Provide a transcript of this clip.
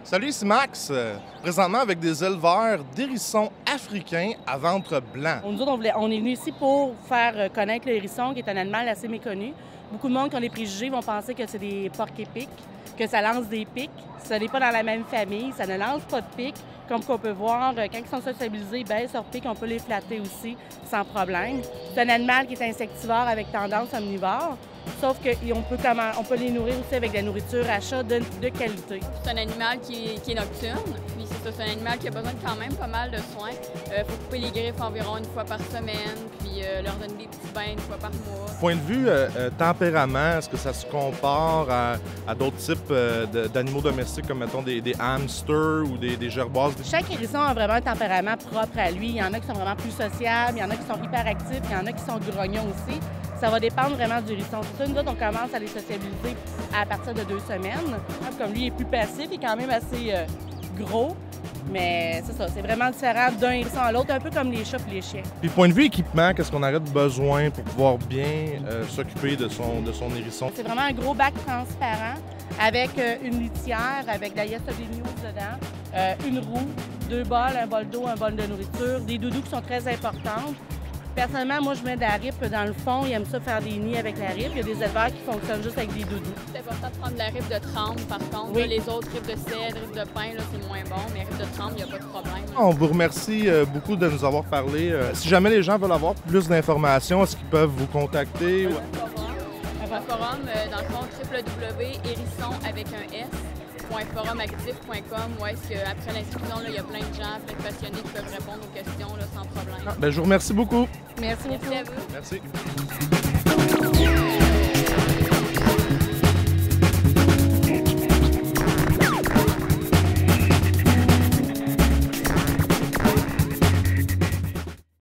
Salut, c'est Max. Présentement avec des éleveurs d'hérissons africains à ventre blanc. Nous autres, on est venus ici pour faire connaître le hérisson, qui est un animal assez méconnu. Beaucoup de monde qui ont des préjugés vont penser que c'est des porcs épics, que ça lance des pics. Ça n'est pas dans la même famille, ça ne lance pas de pics. Comme qu'on peut voir, quand ils sont sociabilisés, ils baissent leurs pics, on peut les flatter aussi sans problème. C'est un animal qui est insectivore avec tendance omnivore. Sauf qu'on peut les nourrir aussi avec de la nourriture à chat de qualité. C'est un animal qui est nocturne, puis c'est un animal qui a besoin de quand même pas mal de soins. Il faut couper les griffes environ une fois par semaine, puis leur donner des petits bains une fois par mois. Point de vue tempérament, est-ce que ça se compare à d'autres types d'animaux domestiques, comme mettons des hamsters ou des gerboises? Chaque hérisson a vraiment un tempérament propre à lui. Il y en a qui sont vraiment plus sociables, il y en a qui sont hyperactifs, il y en a qui sont grognons aussi. Ça va dépendre vraiment du hérisson. C'est ça, nous autres, on commence à les sociabiliser à partir de 2 semaines. Comme lui, il est plus passif, il est quand même assez gros. Mais c'est ça, c'est vraiment différent d'un hérisson à l'autre, un peu comme les chats et les chiens. Puis point de vue équipement, qu'est-ce qu'on aurait besoin pour pouvoir bien s'occuper de son hérisson? C'est vraiment un gros bac transparent avec une litière, avec de la Yesterday News dedans, une roue, 2 bols, un bol d'eau, un bol de nourriture, des doudous qui sont très importantes. Personnellement, moi, je mets de la ripe dans le fond. Ils aiment ça faire des nids avec la ripe. Il y a des éleveurs qui fonctionnent juste avec des doudous. C'est important de prendre de la ripe de trempe, par contre. Oui. Là, les autres ripes de cèdre, ripes de pin, c'est moins bon, mais ripe de trempe, il n'y a pas de problème. On vous remercie beaucoup de nous avoir parlé. Si jamais les gens veulent avoir plus d'informations, est-ce qu'ils peuvent vous contacter? Un forum, dans le fond, www.hérisson avec un S. .forumactif.com, où est-ce qu'après l'inscription, il y a plein de gens, plein de passionnés qui peuvent répondre aux questions là, sans problème. Je vous remercie beaucoup. Merci beaucoup. Merci à vous. Merci.